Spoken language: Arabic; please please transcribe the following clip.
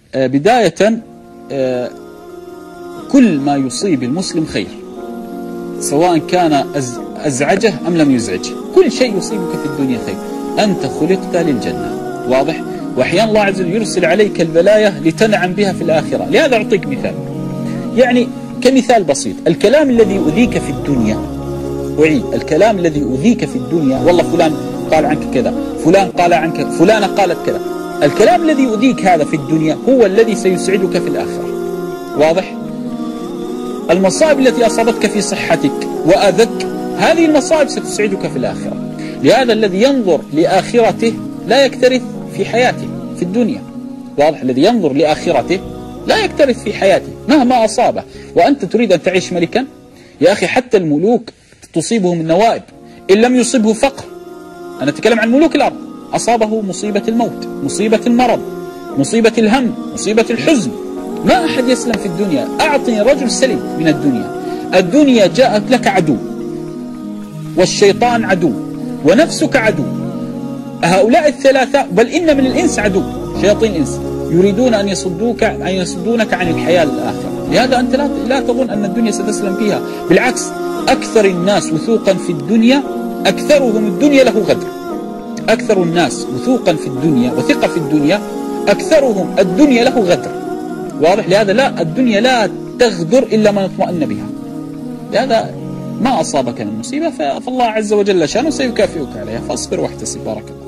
بداية كل ما يصيب المسلم خير، سواء كان أزعجه أم لم يزعجه، كل شيء يصيبك في الدنيا خير. أنت خلقت للجنة، واضح؟ وأحيانا الله عز وجل يرسل عليك البلايا لتنعم بها في الآخرة. لهذا أعطيك مثال، يعني كمثال بسيط، الكلام الذي يؤذيك في الدنيا، أعيد، الكلام الذي يؤذيك في الدنيا، والله فلان قال عنك كذا، فلان قال عنك، فلانة قالت كذا، الكلام الذي يؤذيك هذا في الدنيا هو الذي سيسعدك في الآخرة، واضح؟ المصائب التي أصابتك في صحتك وأذك، هذه المصائب ستسعدك في الآخرة. لهذا الذي ينظر لآخرته لا يكترث في حياته في الدنيا، واضح؟ الذي ينظر لآخرته لا يكترث في حياته مهما أصابه. وأنت تريد أن تعيش ملكا؟ يا أخي حتى الملوك تصيبهم النوائب، إن لم يصبه فقر، أنا أتكلم عن ملوك الأرض، أصابه مصيبة الموت، مصيبة المرض، مصيبة الهم، مصيبة الحزن. ما أحد يسلم في الدنيا. أعطني رجل سلم من الدنيا. الدنيا جاءت لك عدو، والشيطان عدو، ونفسك عدو. هؤلاء الثلاثة، بل إن من الإنس عدو، شياطين الإنس يريدون أن يصدونك عن الحياة الآخرة. لهذا أنت لا تظن أن الدنيا ستسلم فيها، بالعكس، أكثر الناس وثوقا في الدنيا أكثرهم الدنيا له غدر. أكثر الناس وثوقا في الدنيا وثقة في الدنيا أكثرهم الدنيا له غدر، واضح؟ لهذا لا، الدنيا لا تغدر إلا من اطمأن بها. لهذا ما أصابك من مصيبة فالله عز وجل شانه سيكافئك عليها، فاصبر واحتسب. بارك الله.